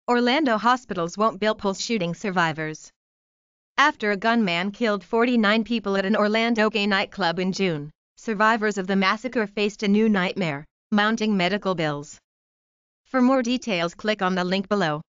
Orlando hospitals won't bill police shooting survivors. After a gunman killed 49 people at an Orlando gay nightclub in June, survivors of the massacre faced a new nightmare: mounting medical bills. For more details, click on the link below.